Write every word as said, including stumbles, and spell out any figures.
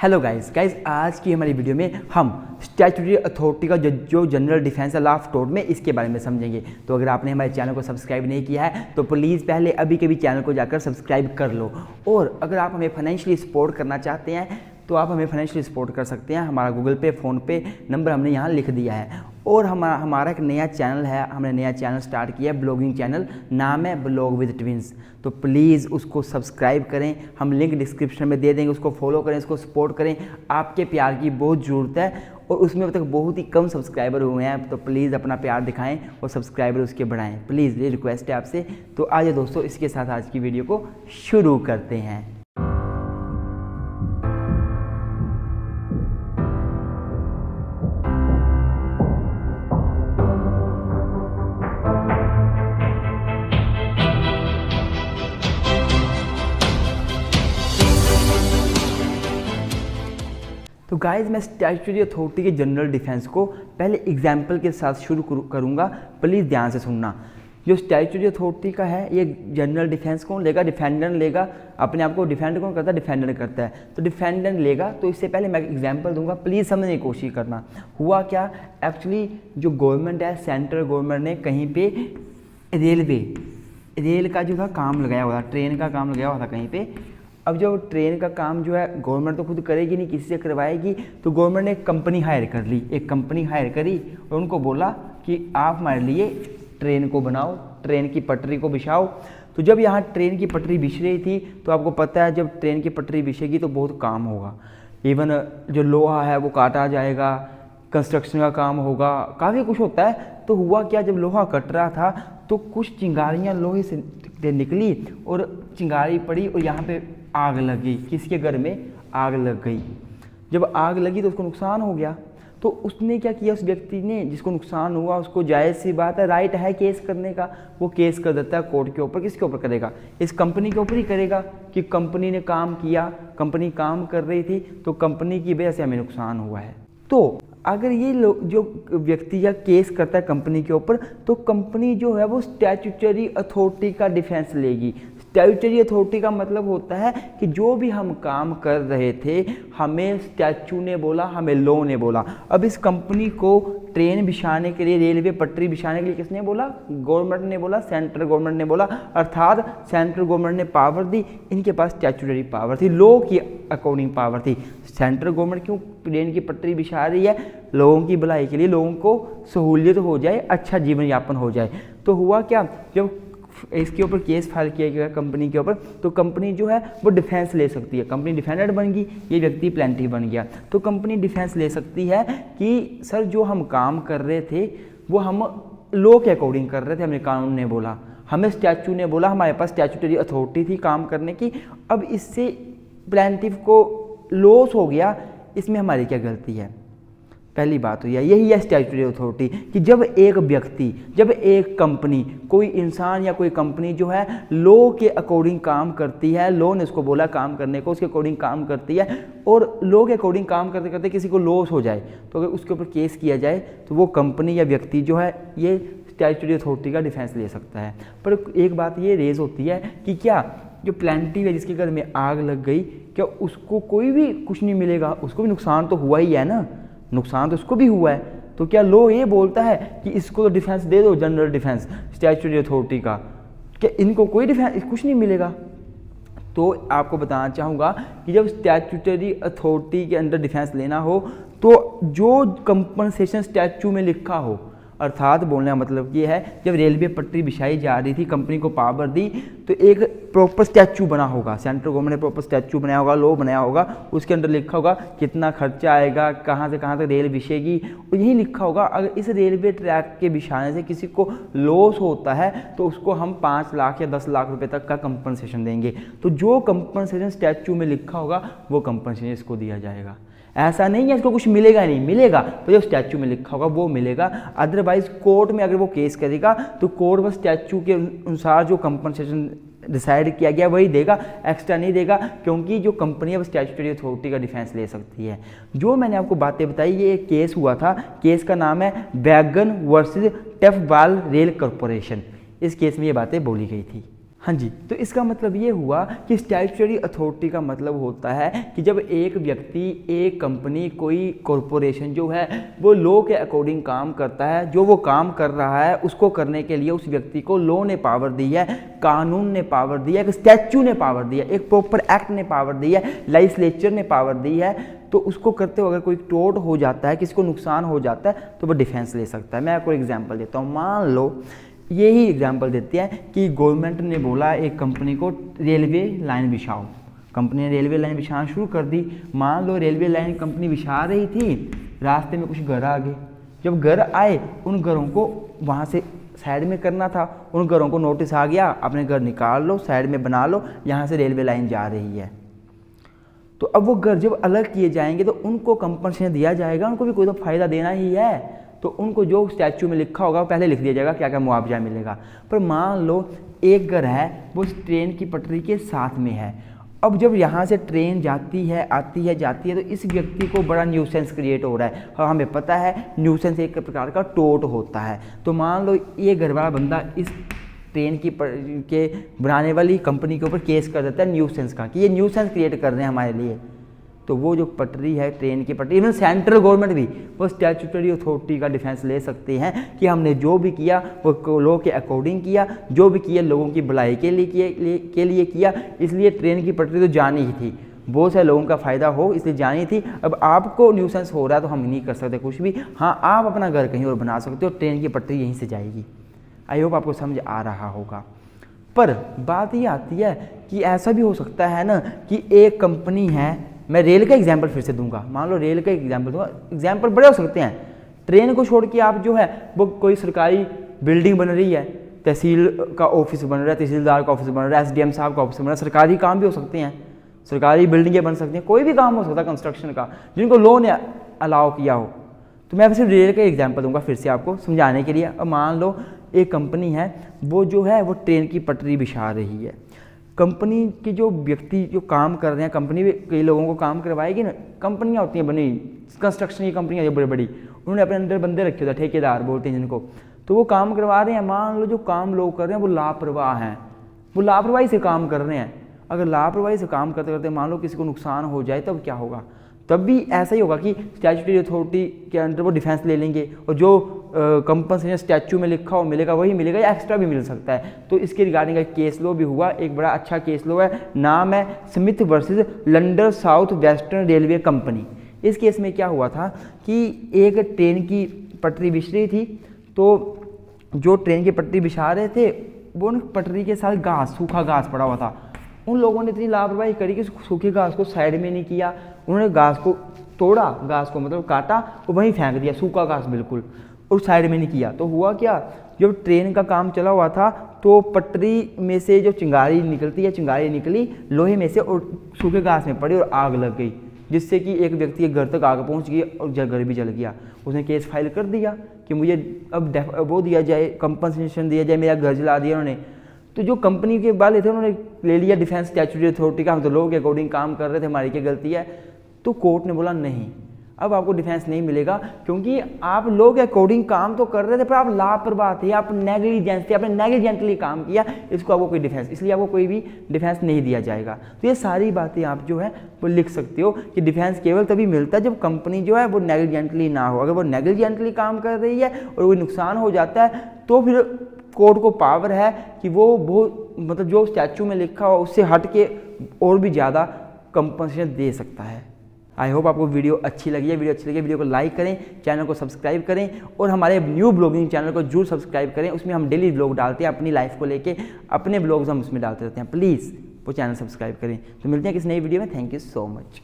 Hello guys guys आज की हमारी वीडियो में हम स्टैट्यूटरी अथॉरिटी का जो जो general defence law of tort में इसके बारे में समझेंगे। तो अगर आपने हमारे चैनल को सब्सक्राइब नहीं किया है तो प्लीज़ पहले अभी के भी चैनल को जाकर सब्सक्राइब कर लो। और अगर आप हमें फाइनेंशियली सपोर्ट करना चाहते हैं तो आप हमें फाइनेंशियली सपोर्ट कर सकते हैं। हमारा गूगल पे फ़ोन पे नंबर हमने यहाँ लिख दिया है। और हमारा हमारा एक नया चैनल है, हमने नया चैनल स्टार्ट किया है, ब्लॉगिंग चैनल, नाम है ब्लॉग विद ट्विंस। तो प्लीज़ उसको सब्सक्राइब करें, हम लिंक डिस्क्रिप्शन में दे देंगे, उसको फॉलो करें, उसको सपोर्ट करें। आपके प्यार की बहुत ज़रूरत है और उसमें अब तक बहुत ही कम सब्सक्राइबर हुए हैं। तो प्लीज़ अपना प्यार दिखाएं और सब्सक्राइबर उसके बढ़ाएं, प्लीज़ ये रिक्वेस्ट है आपसे। तो आइए दोस्तों, इसके साथ आज की वीडियो को शुरू करते हैं। तो गाइज मैं स्टैट्यूटरी अथॉरिटी के जनरल डिफेंस को पहले एग्जाम्पल के साथ शुरू करूँगा, प्लीज़ ध्यान से सुनना। जो स्टैट्यूटरी अथॉरिटी का है ये जनरल डिफेंस कौन लेगा? डिफेंडेंट लेगा। अपने आप को डिफेंड कौन करता है? डिफेंडेंट करता है। तो डिफेंडेंट लेगा। तो इससे पहले मैं एग्जाम्पल दूंगा, प्लीज़ समझने की कोशिश करना। हुआ क्या, एक्चुअली जो गवर्नमेंट है, सेंट्रल गवर्नमेंट ने कहीं पे रेलवे रेल का जो था काम लगाया हुआ था, ट्रेन का काम लगाया हुआ था कहीं पे। अब जो ट्रेन का काम जो है गवर्नमेंट तो खुद करेगी नहीं, किसी से करवाएगी। तो गवर्नमेंट ने एक कंपनी हायर कर ली, एक कंपनी हायर करी और उनको बोला कि आप हमारे लिए ट्रेन को बनाओ, ट्रेन की पटरी को बिछाओ। तो जब यहाँ ट्रेन की पटरी बिछ रही थी तो आपको पता है जब ट्रेन की पटरी बिछेगी तो बहुत काम होगा। इवन जो लोहा है वो काटा जाएगा, कंस्ट्रक्शन का काम होगा, काफ़ी कुछ होता है। तो हुआ क्या, जब लोहा कट रहा था तो कुछ चिंगारियाँ लोहे से निकली और चिंगारी पड़ी और यहाँ पे आग लग गई। किसके घर में आग लग गई? जब आग लगी तो उसको नुकसान हो गया। तो उसने क्या किया, उस व्यक्ति ने जिसको नुकसान हुआ उसको जायज़ सी बात है, राइट है केस करने का, वो केस कर देता है कोर्ट के ऊपर। किसके ऊपर करेगा? इस कंपनी के ऊपर ही करेगा कि कंपनी ने काम किया, कंपनी काम कर रही थी तो कंपनी की वजह से हमें नुकसान हुआ है। तो अगर ये लोग जो व्यक्ति या केस करता है कंपनी के ऊपर तो कंपनी जो है वो स्टैट्यूटरी अथॉरिटी का डिफेंस लेगी। स्टैट्यूटरी अथॉरिटी का मतलब होता है कि जो भी हम काम कर रहे थे हमें स्टैच्यू ने बोला, हमें लॉ ने बोला। अब इस कंपनी को ट्रेन बिछाने के लिए, रेलवे पटरी बिछाने के लिए किसने बोला? गवर्नमेंट ने बोला, सेंट्रल गवर्नमेंट ने बोला। अर्थात सेंट्रल गवर्नमेंट ने पावर दी, इनके पास स्टैट्यूटरी पावर थी, लॉ की अकॉर्डिंग पावर थी। सेंट्रल गवर्नमेंट क्यों ट्रेन की पटरी बिछा रही है? लोगों की भलाई के लिए, लोगों को सहूलियत हो जाए, अच्छा जीवन यापन हो जाए। तो हुआ क्या, जब इसके ऊपर केस फाइल किया गया कंपनी के ऊपर तो कंपनी जो है वो डिफेंस ले सकती है। कंपनी डिफेंडेंट बन गई, ये व्यक्ति प्लेंटिफ बन गया। तो कंपनी डिफेंस ले सकती है कि सर जो हम काम कर रहे थे वो हम लॉ के अकॉर्डिंग कर रहे थे, हमें कानून ने बोला, हमें स्टैच्यू ने बोला, हमारे पास स्टैट्यूटरी अथॉरिटी थी काम करने की। अब इससे प्लेंटिफ को लॉस हो गया, इसमें हमारी क्या गलती है? पहली बात तो यह यही है स्टैट्यूटरी अथॉरिटी कि जब एक व्यक्ति, जब एक कंपनी, कोई इंसान या कोई कंपनी जो है लॉ के अकॉर्डिंग काम करती है, लॉ ने उसको बोला काम करने को, उसके अकॉर्डिंग काम करती है और लॉ के अकॉर्डिंग काम करते करते किसी को लॉस हो जाए तो अगर उसके ऊपर केस किया जाए तो वो कंपनी या व्यक्ति जो है ये स्टैट्यूटरी अथॉरिटी का डिफेंस ले सकता है। पर एक बात ये रेज होती है कि क्या जो प्लेंटिफ है जिसके घर में आग लग गई, क्या उसको कोई भी कुछ नहीं मिलेगा? उसको भी नुकसान तो हुआ ही है ना, नुकसान तो उसको भी हुआ है। तो क्या लॉ ये बोलता है कि इसको तो डिफेंस दे दो, जनरल डिफेंस स्टैट्यूटरी अथॉरिटी का, क्या इनको कोई डिफेंस कुछ नहीं मिलेगा? तो आपको बताना चाहूँगा कि जब स्टैट्यूटरी अथॉरिटी के अंडर डिफेंस लेना हो तो जो कंपनसेशन स्टैच्यू में लिखा हो, अर्थात बोलने का मतलब ये है जब रेलवे पटरी बिछाई जा रही थी, कंपनी को पावर दी तो एक प्रॉपर स्टैच्यू बना होगा, सेंट्रल गवर्नमेंट ने प्रॉपर स्टैच्यू बनाया होगा, लॉ बनाया होगा, उसके अंदर लिखा होगा कितना खर्चा आएगा, कहाँ से कहाँ तक रेल बिछेगी, और यही लिखा होगा अगर इस रेलवे ट्रैक के बिछाने से किसी को लॉस होता है तो उसको हम पाँच लाख या दस लाख रुपये तक का कंपनसेशन देंगे। तो जो कंपनसेशन स्टैच्यू में लिखा होगा वो कंपनसेशन इसको दिया जाएगा। ऐसा नहीं है इसको कुछ मिलेगा, नहीं मिलेगा, तो जो स्टैच्यू में लिखा होगा वो मिलेगा। अदरवाइज कोर्ट में अगर वो केस करेगा तो कोर्ट बस स्टैच्यू के अनुसार जो कंपनसेशन डिसाइड किया गया वही देगा, एक्स्ट्रा नहीं देगा, क्योंकि जो कंपनी है वो स्टैट्यूटरी अथॉरिटी का डिफेंस ले सकती है। जो मैंने आपको बातें बताई ये एक केस हुआ था, केस का नाम है wagon versus Taff Vale rail corporation. इस केस में ये बातें बोली गई थी। हाँ जी, तो इसका मतलब ये हुआ कि स्टैट्यूटरी अथॉरिटी का मतलब होता है कि जब एक व्यक्ति, एक कंपनी, कोई कॉरपोरेशन जो है वो लॉ के अकॉर्डिंग काम करता है, जो वो काम कर रहा है उसको करने के लिए उस व्यक्ति को लॉ ने पावर दी है, कानून ने पावर दी है, एक स्टैच्यू ने पावर दी है, एक प्रॉपर एक्ट ने पावर दी है, लेजिस्लेचर ने पावर दी है, तो उसको करते हुए अगर कोई टोट हो जाता है, किसी को नुकसान हो जाता है तो वो डिफेंस ले सकता है। मैं आपको एग्जाम्पल देता हूँ। मान लो यही एग्जाम्पल देते हैं कि गवर्नमेंट ने बोला एक कंपनी को रेलवे लाइन बिछाओ, कंपनी ने रेलवे लाइन बिछाना शुरू कर दी। मान लो रेलवे लाइन कंपनी बिछा रही थी, रास्ते में कुछ घर आ गए, जब घर आए उन घरों को वहाँ से साइड में करना था, उन घरों को नोटिस आ गया अपने घर निकाल लो, साइड में बना लो, यहाँ से रेलवे लाइन जा रही है। तो अब वो घर जब अलग किए जाएंगे तो उनको कंपनसेशन दिया जाएगा, उनको भी कोई तो फायदा देना ही है, तो उनको जो स्टैच्यू में लिखा होगा पहले लिख दिया जाएगा क्या क्या मुआवजा मिलेगा। पर मान लो एक घर है वो ट्रेन की पटरी के साथ में है, अब जब यहाँ से ट्रेन जाती है, आती है, जाती है, तो इस व्यक्ति को बड़ा न्यूसेंस क्रिएट हो रहा है। और हमें पता है न्यूसेंस एक प्रकार का टोट होता है। तो मान लो ये घर वाला बंदा इस ट्रेन की के बनाने वाली कंपनी के ऊपर केस कर देता है न्यूसेंस का, कि ये न्यूसेंस क्रिएट कर रहे हैं हमारे लिए। तो वो जो पटरी है, ट्रेन की पटरी, इवन सेंट्रल गवर्नमेंट भी वो स्टैट्यूटरी अथॉरिटी का डिफेंस ले सकते हैं कि हमने जो भी किया वो लॉ के अकॉर्डिंग किया, जो भी किया लोगों की भलाई के लिए किए के लिए किया, इसलिए ट्रेन की पटरी तो जानी ही थी, बहुत सारे लोगों का फ़ायदा हो इसलिए जानी थी। अब आपको न्यूसेंस हो रहा है तो हम नहीं कर सकते कुछ भी। हाँ, आप अपना घर कहीं और बना सकते हो, ट्रेन की पटरी यहीं से जाएगी। आई होप आपको समझ आ रहा होगा। पर बात ये आती है कि ऐसा भी हो सकता है ना कि एक कंपनी है, मैं रेल का एग्जाम्पल फिर से दूंगा, मान लो रेल का एग्जाम्पल दूंगा, एग्जाम्पल बड़े हो सकते हैं। ट्रेन को छोड़ के आप जो है वो कोई सरकारी बिल्डिंग बन रही है, तहसील का ऑफिस बन रहा है, तहसीलदार का ऑफिस बन रहा है, एसडीएम साहब का ऑफिस बन रहा है, सरकारी काम भी हो सकते हैं, सरकारी बिल्डिंगें बन सकती हैं, कोई भी काम हो सकता है कंस्ट्रक्शन का जिनको लॉ ने अलाउ किया हो। तो मैं सिर्फ रेल का एग्जाम्पल दूंगा फिर से आपको समझाने के लिए। अब मान लो एक कंपनी है वो जो है वो ट्रेन की पटरी बिछा रही है, कंपनी के जो व्यक्ति जो काम कर रहे हैं, कंपनी भी कई लोगों को काम करवाएगी ना, कंपनियां होती हैं बनी, कंस्ट्रक्शन की कंपनियां बड़ी बड़ी, उन्होंने अपने अंदर बंदे रखे होते हैं, ठेकेदार बोलते हैं जिनको, तो वो काम करवा रहे हैं। मान लो जो काम लोग कर रहे हैं वो लापरवाह हैं, वो लापरवाही से काम कर रहे हैं। अगर लापरवाही से काम करते करते मान लो किसी को नुकसान हो जाए तब क्या होगा? तब भी ऐसा ही होगा कि स्टैट्यूटरी अथॉरिटी के अंडर वो डिफेंस ले लेंगे और जो कंपनसेशन स्टैच्यू में लिखा हो मिलेगा वही मिलेगा या एक्स्ट्रा भी मिल सकता है। तो इसके रिगार्डिंग एक केस लॉ भी हुआ, एक बड़ा अच्छा केस लॉ है, नाम है Smith versus London south western railway company. इस केस में क्या हुआ था कि एक ट्रेन की पटरी बिछ रही थी, तो जो ट्रेन की पटरी बिछा रहे थे वो उन पटरी के साथ घास, सूखा घास पड़ा हुआ था। उन लोगों ने इतनी लापरवाही करी कि सूखे घास को साइड में नहीं किया, उन्होंने घास को तोड़ा, घास को मतलब काटा और वहीं फेंक दिया, सूखा घास बिल्कुल, और साइड में नहीं किया। तो हुआ क्या, जब ट्रेन का काम चला हुआ था तो पटरी में से जो चिंगारी निकलती है, चिंगारी निकली लोहे में से और सूखे घास में पड़ी और आग लग गई, जिससे कि एक व्यक्ति के घर तक आग पहुंच गई और घर भी जल गया। उसने केस फाइल कर दिया कि मुझे अब वो दिया जाए, कंपनसेशन दिया जाए, मेरा घर जला दिया उन्होंने। तो जो कंपनी के वाले थे उन्होंने ले लिया डिफेंस स्टैट्यूटरी अथॉरिटी का, हम तो लोगों के अकॉर्डिंग काम कर रहे थे, हमारी क्या गलती है। तो कोर्ट ने बोला नहीं, अब आपको डिफेंस नहीं मिलेगा क्योंकि आप लोग के अकॉर्डिंग काम तो कर रहे थे पर आप लापरवाह थे, आप नेग्लिजेंस थे, आपने नेग्लिजेंटली काम किया, इसको आपको कोई डिफेंस, इसलिए आपको कोई भी डिफेंस नहीं दिया जाएगा। तो ये सारी बातें आप जो है वो लिख सकते हो कि डिफेंस केवल तभी मिलता है जब कंपनी जो है वो नेग्लिजेंटली ना हो। अगर वो नेग्लिजेंटली काम कर रही है और कोई नुकसान हो जाता है तो फिर कोर्ट को पावर है कि वो वो मतलब जो स्टैच्यू में लिखा हो उससे हट के और भी ज़्यादा कंपनसेशन दे सकता है। आई होप आपको वीडियो अच्छी लगी है। वीडियो अच्छी लगी वीडियो को लाइक करें, चैनल को सब्सक्राइब करें और हमारे न्यू ब्लॉगिंग चैनल को जरूर सब्सक्राइब करें। उसमें हम डेली ब्लॉग डालते हैं, अपनी लाइफ को लेके अपने ब्लॉग्स हम उसमें डालते रहते हैं। प्लीज़ वो चैनल सब्सक्राइब करें। तो मिलते हैं किसी नई वीडियो में। Thank you so much.